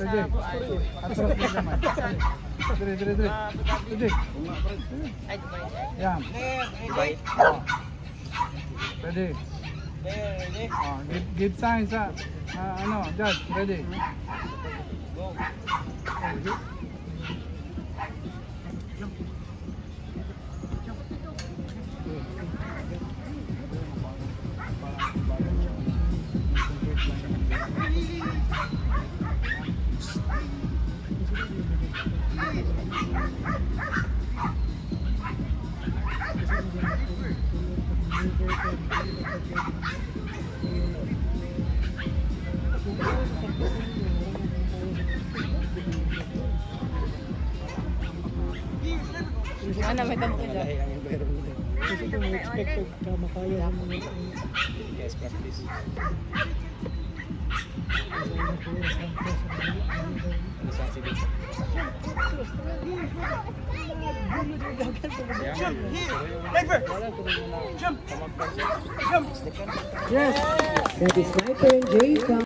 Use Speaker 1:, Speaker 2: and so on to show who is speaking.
Speaker 1: Ready. Atras na naman. Dire. Ready. Yan. Ready. Give sign sa judge. Ready. Go.
Speaker 2: Ano, may tampo dyan.
Speaker 3: Kasi kung expected ka makaya mo.
Speaker 4: Yes, practice. Ano sa sige?
Speaker 1: Jump.
Speaker 3: Yes. That is my turn, Jason.